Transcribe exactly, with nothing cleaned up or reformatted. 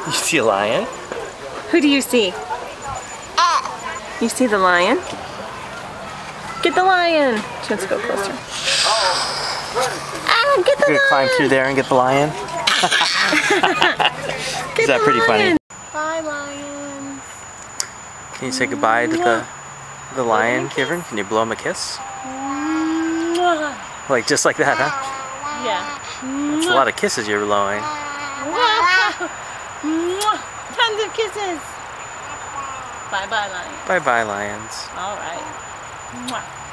You see a lion? Who do you see? You see the lion? Get the lion! She wants to go closer. Ah, get the You're gonna lion! climb through there and get the lion? Is that pretty funny? Bye, lions. Can you say goodbye to the the lion, Kivern? Can you blow him a kiss? Like just like that, huh? Yeah. That's a lot of kisses you're blowing. Tons of kisses. Bye bye, lion. Bye bye, lions. All right.